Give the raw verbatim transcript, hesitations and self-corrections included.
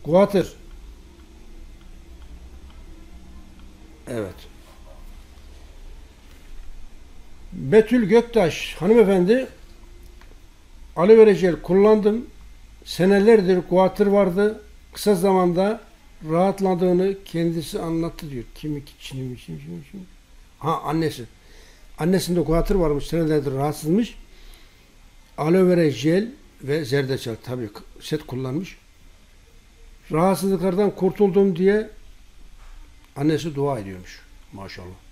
Kuatır. Evet. Betül Göktaş hanımefendi, aloe vera jel kullandım. Senelerdir kuatır vardı. Kısa zamanda rahatladığını kendisi anlattı diyor. Kimi kim kim kim kim? Ha, annesi. Annesinde kuatır varmış. Senelerdir rahatsızmış. Aloe vera jel ve zerdeçal tabii set kullanmış. Rahatsızlıklardan kurtuldum diye annesi dua ediyormuş. Maşallah.